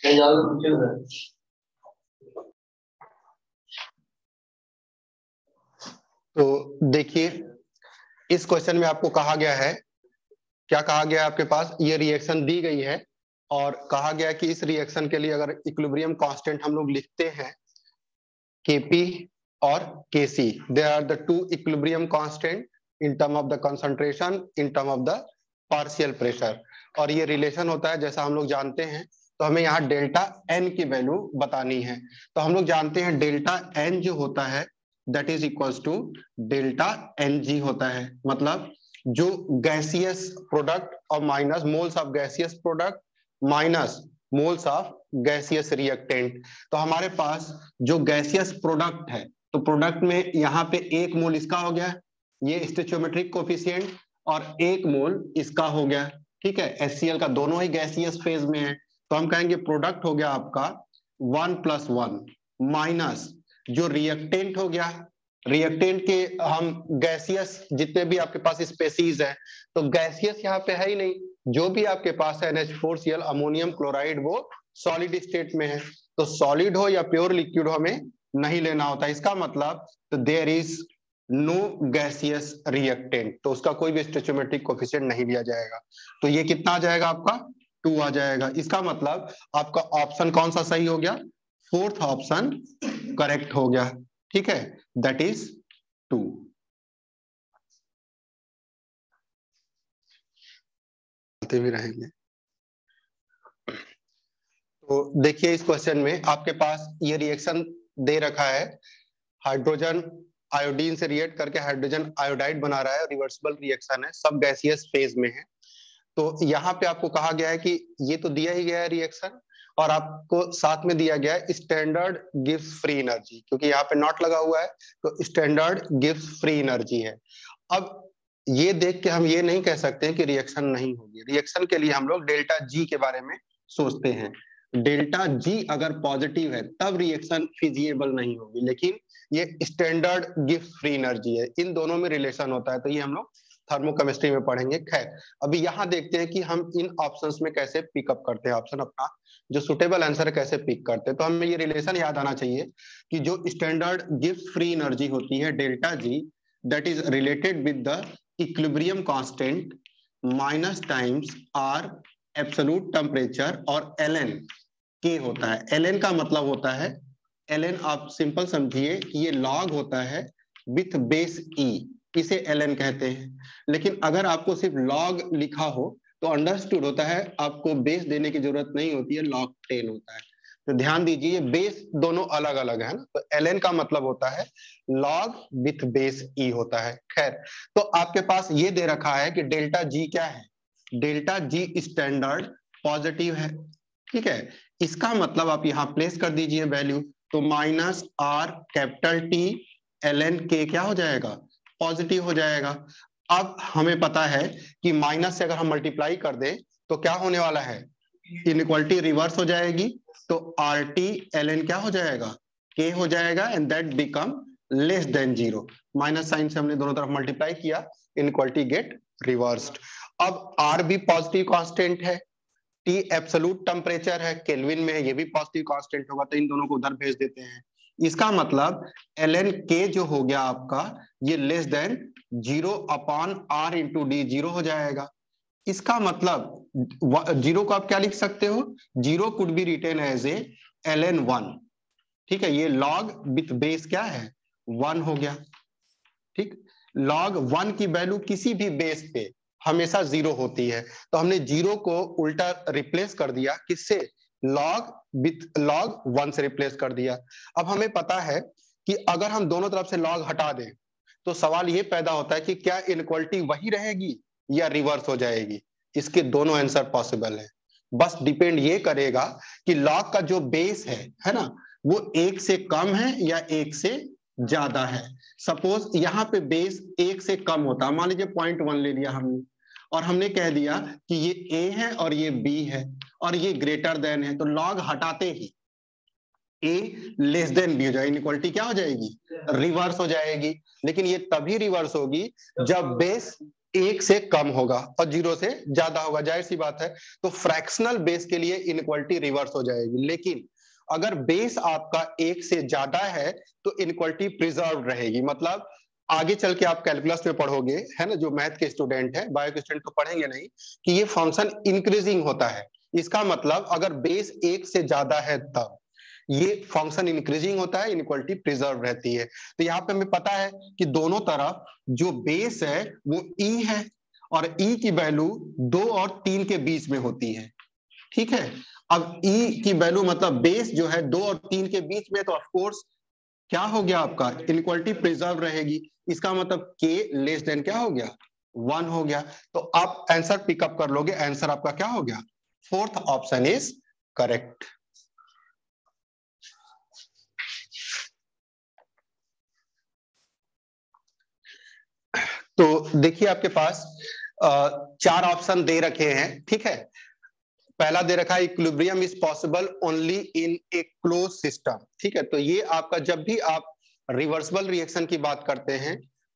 तो देखिए, इस क्वेश्चन में आपको कहा गया है, क्या कहा गया है आपके पास, ये रिएक्शन दी गई है और कहा गया कि इस रिएक्शन के लिए अगर इक्विलिब्रियम कांस्टेंट हम लोग लिखते हैं Kp और Kc, they are the two equilibrium constant in term of the concentration in term of the partial pressure, और ये रिलेशन होता है जैसा हम लोग जानते हैं। तो हमें यहाँ डेल्टा एन की वैल्यू बतानी है। तो हम लोग जानते हैं डेल्टा एन जो होता है that is equals to delta N G होता है, मतलब जो गैसियस प्रोडक्ट और minus moles of gaseous product minus moles of gaseous reactant. तो हमारे पास जो गैसियस प्रोडक्ट है, तो प्रोडक्ट में यहाँ पे एक मोल इसका हो गया, ये स्टोइचियोमेट्रिक कोफिशिएंट, और एक मोल इसका हो गया, ठीक है। HCl का दोनों ही गैसियस फेज में है, तो हम कहेंगे प्रोडक्ट हो गया आपका 1+1 माइनस जो रिएक्टेंट हो गया, रिएक्टेंट के हम गैसियस जितने भी आपके पास स्पेसीज है, तो गैसियस यहाँ पे है ही नहीं, जो भी आपके पास है NH4Cl अमोनियम क्लोराइड वो सॉलिड स्टेट में है। तो सॉलिड हो या प्योर लिक्विड हो हमें नहीं लेना होता, इसका मतलब तो there is no gaseous reactant, तो उसका कोई भी स्टोइचियोमेट्रिक कोफिशिएंट नहीं लिया जाएगा। तो ये कितना आ जाएगा आपका 2 आ जाएगा। इसका मतलब आपका ऑप्शन कौन सा सही हो गया, फोर्थ ऑप्शन करेक्ट हो गया, ठीक है, दैट इज 2। भी रहेंगे। तो देखिए इस क्वेश्चन में आपके पास ये रिएक्शन दे रखा है, हाइड्रोजन आयोडीन से रिएक्ट करके हाइड्रोजन आयोडाइड बना रहा है, रिवर्सिबल रिएक्शन है, सब गैसियस फेज में है। तो यहाँ पे आपको कहा गया है कि ये तो दिया ही गया है रिएक्शन, और आपको साथ में दिया गया है स्टैंडर्ड गिव्स फ्री एनर्जी, क्योंकि यहाँ पे नॉट लगा हुआ है तो स्टैंडर्ड गिव्स फ्री एनर्जी है। अब ये देख के हम ये नहीं कह सकते हैं कि रिएक्शन नहीं होगी, रिएक्शन के लिए हम लोग डेल्टा जी के बारे में सोचते हैं। डेल्टा जी अगर पॉजिटिव है तब रिएक्शन फिजिएबल नहीं होगी, लेकिन ये स्टैंडर्ड गिव्स फ्री एनर्जी है, इन दोनों में रिलेशन होता है, तो ये हम लोग थर्मोकेमिस्ट्री में पढ़ेंगे। खैर अभी यहाँ देखते हैं कि हम इन ऑप्शंस में कैसे पिकअप करते हैं, ऑप्शन अपना जो सुटेबल आंसर कैसे पिक करते हैं। तो हमें ये रिलेशन याद आना चाहिए कि जो स्टैंडर्ड गिव्स फ्री एनर्जी होती है delta G, that is related with the equilibrium constant minus times R absolute temperature और ln के होता है। ln का मतलब होता है, ln आप सिंपल समझिए कि ये लॉग होता है विथ बेस e, इसे ln कहते हैं। लेकिन अगर आपको सिर्फ लॉग लिखा हो तो अंडरस्टूड होता है, आपको बेस देने की जरूरत नहीं होती है, log 10 होता है। तो ध्यान दीजिए बेस दोनों अलग अलग है ना, तो ln का मतलब होता है log विथ बेस e होता है। खैर तो आपके पास ये दे रखा है कि डेल्टा जी क्या है, डेल्टा जी स्टैंडर्ड पॉजिटिव है, ठीक है। इसका मतलब आप यहाँ प्लेस कर दीजिए वैल्यू, तो minus R capital T ln के क्या हो जाएगा, पॉजिटिव हो जाएगा। अब हमें पता है कि माइनस से अगर हम मल्टीप्लाई कर दें तो क्या होने वाला है, इनइक्वालिटी रिवर्स हो जाएगी, तो आर टी ln क्या हो जाएगा, के हो जाएगा, and that become less than 0। Minus sign से हमने दोनों तरफ मल्टीप्लाई किया, इनइक्वालिटी गेट रिवर्स्ड। अब आर भी पॉजिटिव कांस्टेंट है, टी एब्सोल्यूट टेम्परेचर है, केल्विन में है, ये भी पॉजिटिव कांस्टेंट होगा, तो इन दोनों को उधर भेज देते हैं। इसका मतलब ln के जो हो गया आपका ये less than 0 upon r into D, 0 हो जाएगा। इसका मतलब 0 को आप क्या लिख सकते हो, 0 could be written as a ln1, ठीक है। ये लॉग विथ बेस क्या है 1 हो गया, ठीक। log 1 की वैल्यू किसी भी बेस पे हमेशा 0 होती है, तो हमने 0 को उल्टा रिप्लेस कर दिया, किससे, log विथ log 1 से रिप्लेस कर दिया। अब हमें पता है कि अगर हम दोनों तरफ से log हटा दें तो सवाल ये पैदा होता है कि क्या इनइक्वालिटी वही रहेगी या रिवर्स हो जाएगी। इसके दोनों आंसर पॉसिबल है, बस डिपेंड ये करेगा कि log का जो बेस है ना, वो 1 से कम है या 1 से ज्यादा है। सपोज यहाँ पे बेस 1 से कम होता, मान लीजिए 0.1 ले लिया हमने, और हमने कह दिया कि ये a है और ये b है और ये ग्रेटर देन है, तो log हटाते ही a लेस देन b हो जाएगी, इनइक्वालिटी क्या हो जाएगी, रिवर्स हो जाएगी। लेकिन ये तभी रिवर्स होगी जब बेस 1 से कम होगा और 0 से ज्यादा होगा, जाहिर सी बात है। तो फ्रैक्शनल बेस के लिए इनइक्वालिटी रिवर्स हो जाएगी। लेकिन अगर बेस आपका 1 से ज्यादा है तो इनइक्वालिटी प्रिजर्व रहेगी। मतलब आगे चल के आप कैलकुलस में पढ़ोगे, है ना, जो मैथ के स्टूडेंट है, बायो के स्टूडेंट तो पढ़ेंगे नहीं, कि ये फंक्शन इंक्रीजिंग होता है। इसका मतलब अगर बेस 1 से ज्यादा है तब ये फंक्शन इंक्रीजिंग होता है, इनइक्वालिटी प्रिजर्व रहती है। तो यहाँ पे हमें पता है कि दोनों तरफ जो बेस है वो ई है और ई की वैल्यू 2 और 3 के बीच में होती है। ठीक है, अब ई की वैल्यू मतलब बेस जो है 2 और 3 के बीच में, तो ऑफकोर्स क्या हो गया आपका, इनइक्वालिटी प्रिजर्व रहेगी। इसका मतलब के लेस देन क्या हो गया, 1 हो गया। तो आप आंसर पिकअप कर लोगे, आंसर आपका क्या हो गया, फोर्थ ऑप्शन इज करेक्ट। तो देखिए आपके पास 4 ऑप्शन दे रखे हैं। ठीक है, पहला दे रखा है equilibrium is possible only in a close system. ठीक है, तो ये आपका जब भी आप रिवर्सिबल रिएक्शन की बात करते हैं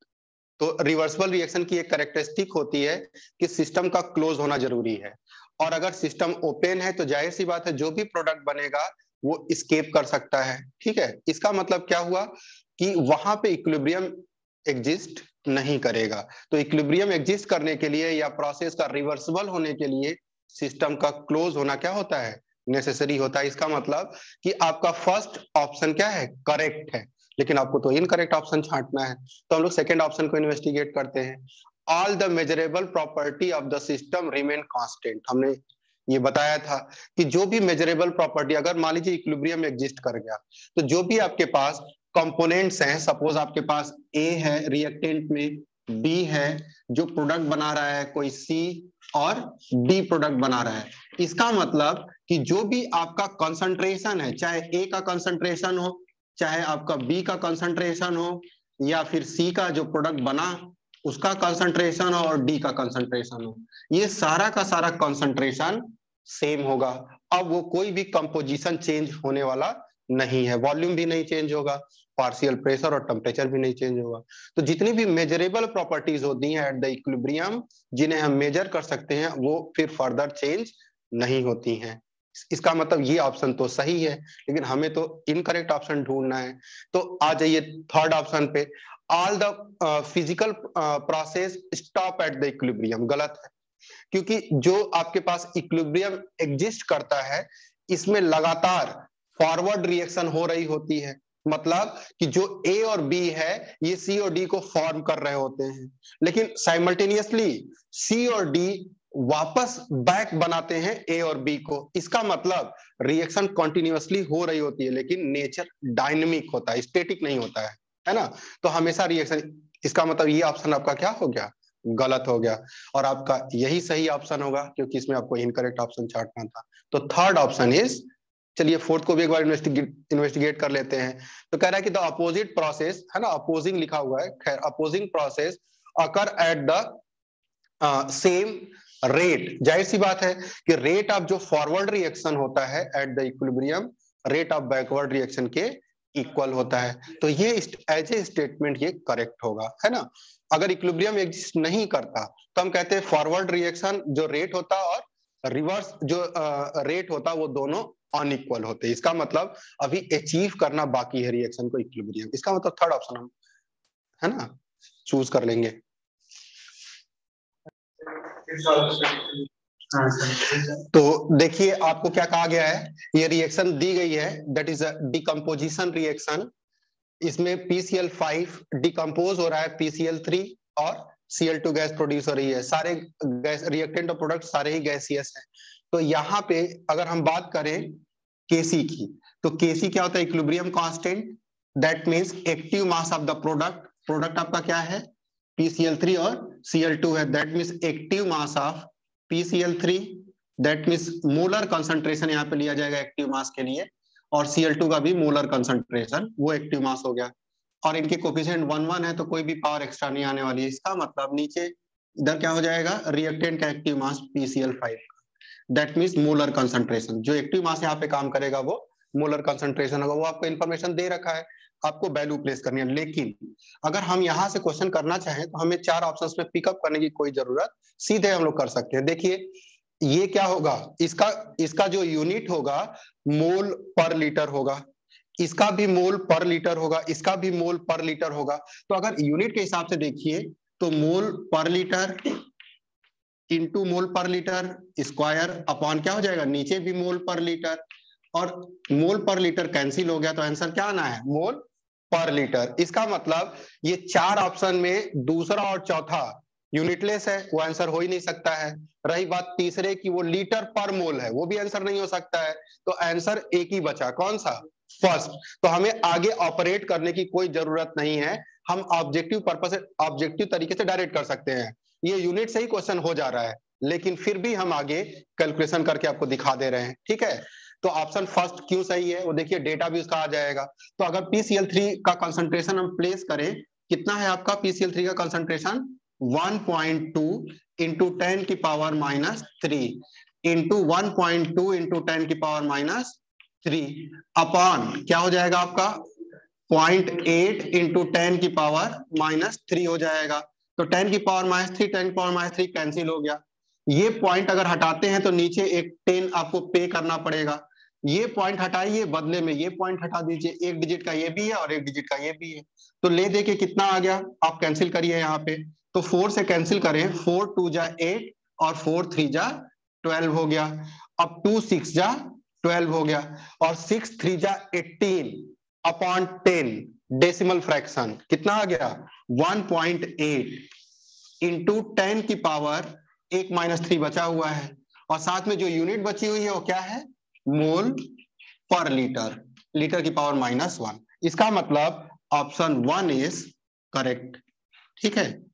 तो रिवर्सिबल रिएक्शन की एक कैरेक्टरिस्टिक होती है कि सिस्टम का क्लोज होना जरूरी है। और अगर सिस्टम ओपन है तो जाहिर सी बात है जो भी प्रोडक्ट बनेगा वो स्केप कर सकता है। ठीक है, इसका मतलब क्या हुआ कि वहां पे इक्विलिब्रियम एग्जिस्ट नहीं करेगा। तो इक्विलिब्रियम एग्जिस्ट करने के लिए या प्रोसेस का रिवर्सिबल होने के लिए सिस्टम का क्लोज होना क्या होता है, नेसेसरी होता है। इसका मतलब कि आपका फर्स्ट ऑप्शन क्या है, करेक्ट है, लेकिन आपको तो इनकरेक्ट ऑप्शन छांटना है। तो हम लोग सेकेंड ऑप्शन को इन्वेस्टिगेट करते हैं। All the measurable property of the system remain constant. हमने ये बताया था कि जो भी मेजरेबल प्रॉपर्टी, अगर मान लीजिए इक्विलिब्रियम एग्जिस्ट कर गया तो जो भी आपके पास कंपोनेंट्स हैं, सपोज आपके पास ए है रिएक्टेंट में, बी है जो प्रोडक्ट बना रहा है, कोई सी और डी प्रोडक्ट बना रहा है। इसका मतलब कि जो भी आपका कंसंट्रेशन है, चाहे ए का कंसंट्रेशन हो, चाहे आपका बी का कंसंट्रेशन हो, या फिर सी का जो प्रोडक्ट बना उसका कंसंट्रेशन हो और डी का कंसंट्रेशन हो, ये सारा का सारा कंसंट्रेशन सेम होगा। अब वो कोई भी कंपोजिशन चेंज होने वाला नहीं है, वॉल्यूम भी नहीं चेंज होगा, पार्शियल प्रेशर और टेम्परेचर भी नहीं चेंज होगा। तो जितनी भी मेजरेबल प्रॉपर्टीज होती हैं एट द इक्विलिब्रियम, जिन्हें हम मेजर कर सकते हैं, वो फिर फर्दर चेंज नहीं होती हैं। इसका मतलब ये ऑप्शन तो सही है, लेकिन हमें तो इनकरेक्ट ऑप्शन ढूंढना है। तो आ जाइए थर्ड ऑप्शन पे, all the physical process stop at the equilibrium. गलत है, क्योंकि जो आपके पास इक्विलिब्रियम एग्जिस्ट करता है इसमें लगातार फॉरवर्ड रिएक्शन हो रही होती है। मतलब कि जो ए और बी है ये सी और डी को फॉर्म कर रहे होते हैं, लेकिन साइमल्टेनियसली सी और डी वापस बैक बनाते हैं ए और बी को। इसका मतलब रिएक्शन कंटिन्यूअसली हो रही होती है, लेकिन नेचर डायनेमिक होता है, स्टैटिक नहीं होता है ना। तो हमेशा रिएक्शन, इसका मतलब ये ऑप्शन आपका क्या हो गया, गलत हो गया। और आपका यही सही ऑप्शन होगा क्योंकि इसमें आपको इनकरेक्ट ऑप्शन छांटना था। तो थर्ड ऑप्शन इज, चलिए फोर्थ को भी एक बार इन्वेस्टिगेट कर लेते हैं। तो कह रहा है कि द अपोजिट प्रोसेस, है ना, अपोजिंग लिखा हुआ है, खैर opposing process occur at the same rate. जाहिर सी बात है कि रेट ऑफ जो फॉरवर्ड रिएक्शन होता है at the equilibrium, rate of backward reaction के इक्वल होता है। तो ये एज ए स्टेटमेंट ये करेक्ट होगा, है ना। अगर इक्विलिब्रियम एग्जिस्ट नहीं करता तो हम कहते हैं फॉरवर्ड रिएक्शन जो रेट होता और रिवर्स जो रेट होता वो दोनों अनइक्वल होते। इसका मतलब अभी अचीव करना बाकी है रिएक्शन को इक्विलिब्रियम। इसका मतलब थर्ड ऑप्शन हम, है ना, चूज कर लेंगे। तो देखिए आपको क्या कहा गया है, ये रिएक्शन दी गई है, that is a decomposition reaction. इसमें PCl5 डिकम्पोज हो रहा है PCl3 और Cl2 गैस प्रोड्यूस हो रही है। सारे गैस रिएक्टेंट और प्रोडक्ट सारे ही गैसियस हैं। तो यहाँ पे अगर हम बात करें Kc की, तो Kc क्या होता है, equilibrium constant, that means active mass of the product. Product आपका क्या है, PCl3 और Cl2 है, that means active mass of PCl3, that means molar concentration यहाँ पे लिया जाएगा एक्टिव मास के लिए, और Cl2 का भी मोलर कंसंट्रेशन वो एक्टिव मास हो गया। और इनके कोफिशिएंट 1 1 है तो कोई भी पावर एक्स्ट्रा नहीं आने वाली है। इसका मतलब नीचे इधर क्या हो जाएगा, रिएक्टेंट का active mass PCl5, that means molar concentration. जो एक्टिव मास यहाँ पे काम करेगा वो मोलर कंसंट्रेशन होगा, वो आपको इन्फॉर्मेशन दे रखा है, आपको वैल्यू प्लेस करनी है। लेकिन अगर हम यहाँ से क्वेश्चन करना चाहें तो हमें 4 ऑप्शंस में पिकअप करने की कोई जरूरत, सीधे हम लोग कर सकते हैं। देखिए ये क्या होगा, इसका जो यूनिट होगा मोल पर लीटर होगा, इसका भी मोल पर लीटर होगा, इसका भी मोल पर लीटर होगा। तो अगर यूनिट के हिसाब से देखिए तो मोल पर लीटर इंटू मोल पर लीटर स्क्वायर अपॉन क्या हो जाएगा, नीचे भी मोल पर लीटर, और मोल पर लीटर कैंसिल हो गया तो आंसर क्या आना है, मोल पर लीटर। इसका मतलब ये 4 ऑप्शन में दूसरा और चौथा यूनिटलेस है, वो आंसर हो ही नहीं सकता है। रही बात तीसरे की, वो लीटर पर मोल है, वो भी आंसर नहीं हो सकता है। तो आंसर एक ही बचा, कौन सा, फर्स्ट। तो हमें आगे ऑपरेट करने की कोई जरूरत नहीं है, हम ऑब्जेक्टिव पर्पस से, ऑब्जेक्टिव तरीके से डायरेक्ट कर सकते हैं। ये यूनिट से ही क्वेश्चन हो जा रहा है, लेकिन फिर भी हम आगे कैलकुलेशन करके आपको दिखा दे रहे हैं, ठीक है। तो ऑप्शन फर्स्ट क्यों सही है, वो देखिए डेटा भी उसका आ जाएगा। तो अगर PCl3 का कंसंट्रेशन हम प्लेस करें, कितना है आपका PCl3 का कंसंट्रेशन, 1.2 इंटू 10 की पावर -3 इंटू 1.2 इंटू 10 की पावर -3 अपॉन क्या हो जाएगा आपका 0.8 इंटू 10 की पावर -3 हो जाएगा। तो 10 की पावर -3 10 की पावर -3 कैंसिल हो गया। ये पॉइंट अगर हटाते हैं तो नीचे एक 10 आपको पे करना पड़ेगा। ये पॉइंट हटाइए, बदले में ये पॉइंट हटा दीजिए, एक डिजिट का ये भी है और एक डिजिट का ये भी है। तो ले दे के कितना आ गया, आप कैंसिल करिए यहाँ पे। तो 4 से कैंसिल करें, 4 2 जा 8 और 4 3 जा 12 हो गया। अब 2 6 जा 12 हो गया, और 6 3 जा 18 अपॉन 10 डेसिमल फ्रैक्शन कितना आ गया, 1.8 इंटू 10 की पावर 1 - 3 बचा हुआ है, और साथ में जो यूनिट बची हुई है वो क्या है, मोल पर लीटर, लीटर की पावर -1। इसका मतलब ऑप्शन 1 इज करेक्ट, ठीक है।